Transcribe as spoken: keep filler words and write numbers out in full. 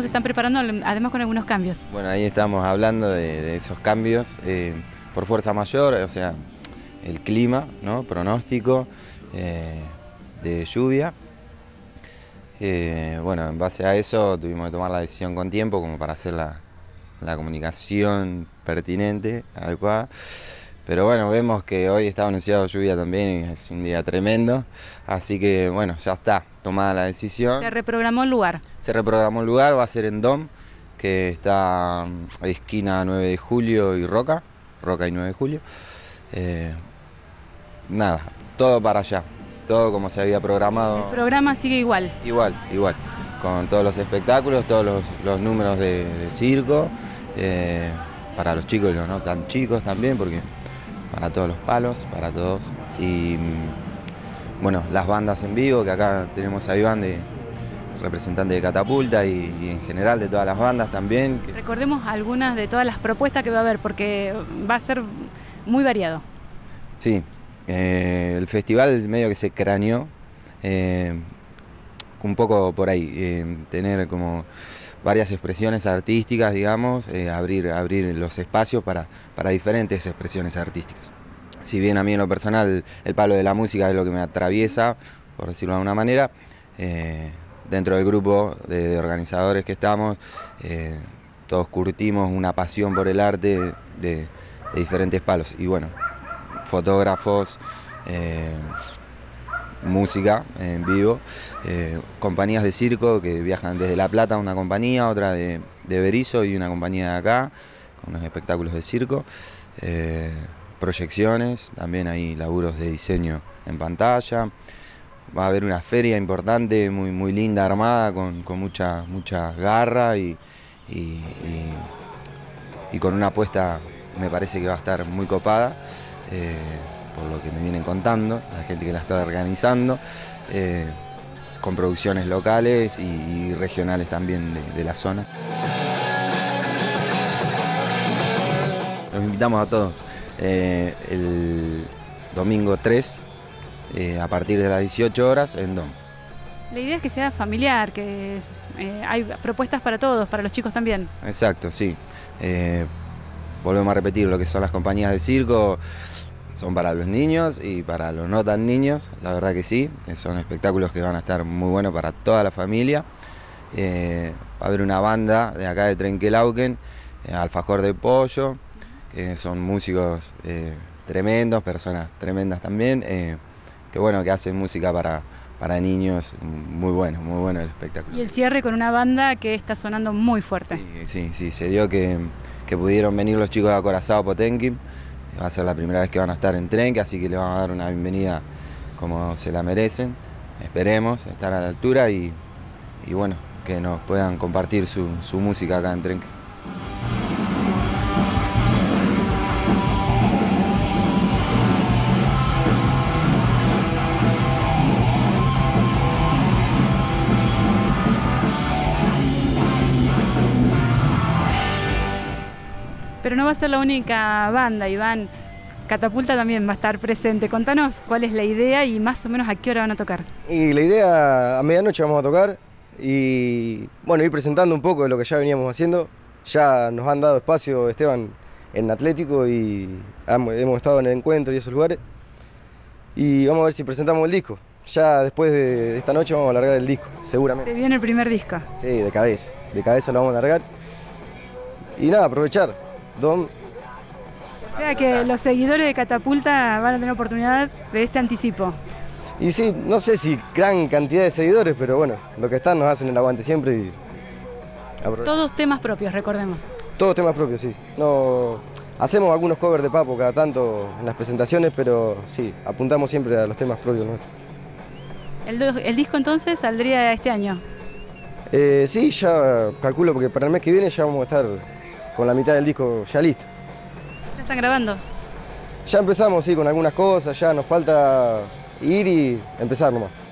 están preparando, además con algunos cambios. Bueno, ahí estamos hablando de, de esos cambios eh, por fuerza mayor, o sea, el clima, ¿no? Pronóstico eh, de lluvia. Eh, bueno, en base a eso tuvimos que tomar la decisión con tiempo como para hacer la, la comunicación pertinente, adecuada. Pero bueno, vemos que hoy está anunciado lluvia también y es un día tremendo, así que bueno, ya está tomada la decisión. Se reprogramó el lugar. Se reprogramó el lugar, va a ser en Dom, que está a esquina nueve de julio y Roca, Roca y nueve de julio. Eh, nada, todo para allá, todo como se había programado. El programa sigue igual. Igual, igual, con todos los espectáculos, todos los, los números de, de circo, eh, para los chicos y los no tan chicos también, porque para todos los palos, para todos. Y bueno, las bandas en vivo, que acá tenemos a Iván, de representante de Catapulta, y, y en general de todas las bandas también. Que... Recordemos algunas de todas las propuestas que va a haber, porque va a ser muy variado. Sí, eh, el festival medio que se craneó, eh, un poco por ahí, eh, tener como varias expresiones artísticas, digamos, eh, abrir, abrir los espacios para, para diferentes expresiones artísticas. Si bien a mí en lo personal el palo de la música es lo que me atraviesa, por decirlo de alguna manera, eh, dentro del grupo de, de organizadores que estamos, eh, todos curtimos una pasión por el arte de, de diferentes palos. Y bueno, fotógrafos, eh, música en vivo, eh, compañías de circo que viajan desde La Plata, una compañía, otra de, de Berizo y una compañía de acá, con unos espectáculos de circo, eh, proyecciones, también hay laburos de diseño en pantalla. Va a haber una feria importante, muy, muy linda, armada, con, con mucha, mucha garra y, y, y, y con una apuesta, me parece que va a estar muy copada. Eh, por lo que me vienen contando, la gente que la está organizando, eh, con producciones locales y, y regionales también de, de la zona. Los invitamos a todos eh, el domingo tres, eh, a partir de las dieciocho horas en Dom. La idea es que sea familiar, que eh, hay propuestas para todos, para los chicos también. Exacto, sí. Eh, volvemos a repetir lo que son las compañías de circo. Son para los niños y para los no tan niños, la verdad que sí, son espectáculos que van a estar muy buenos para toda la familia. Eh, va a haber una banda de acá de Trenquelauquen, eh, Alfajor de Pollo, que son músicos eh, tremendos, personas tremendas también, eh, que bueno, que hacen música para, para niños, muy bueno, muy bueno el espectáculo. Y el cierre con una banda que está sonando muy fuerte. Sí, sí, sí, se dio que, que pudieron venir los chicos de Acorazado Potenquín. Va a ser la primera vez que van a estar en Trenque, así que le vamos a dar una bienvenida como se la merecen. Esperemos estar a la altura y, y bueno, que nos puedan compartir su, su música acá en Trenque. Pero no va a ser la única banda, Iván. Catapulta también va a estar presente. Contanos cuál es la idea y más o menos a qué hora van a tocar. Y la idea, a medianoche vamos a tocar y bueno, ir presentando un poco de lo que ya veníamos haciendo. Ya nos han dado espacio, Esteban, en Atlético y hemos estado en el encuentro y esos lugares. Y vamos a ver si presentamos el disco. Ya después de esta noche vamos a largar el disco, seguramente. Se viene el primer disco. Sí, de cabeza. De cabeza lo vamos a largar. Y nada, aprovechar. Dom. O sea que los seguidores de Catapulta van a tener oportunidad de este anticipo. Y sí, no sé si gran cantidad de seguidores, pero bueno, los que están nos hacen el aguante siempre y aprovechar. Todos temas propios, recordemos. Todos temas propios, sí. No, hacemos algunos covers de Papo cada tanto en las presentaciones, pero sí, apuntamos siempre a los temas propios nuestros. ¿El, el disco entonces saldría este año? Eh, sí, ya calculo porque para el mes que viene ya vamos a estar con la mitad del disco ya listo. ¿Ya están grabando? Ya empezamos, sí, con algunas cosas, ya nos falta ir y empezar nomás.